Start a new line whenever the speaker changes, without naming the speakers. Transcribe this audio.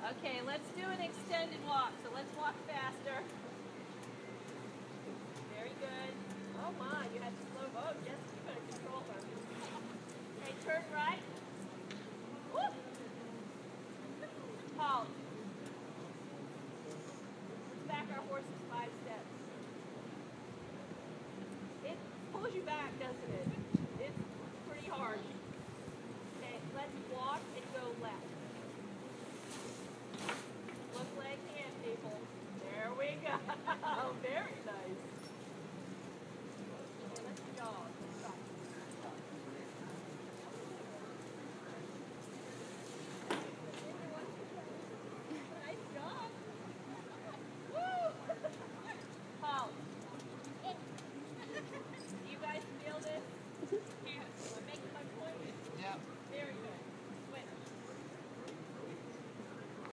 Okay, let's do an extended walk. So let's walk faster. Very good. Oh my, you had to slow. Oh, just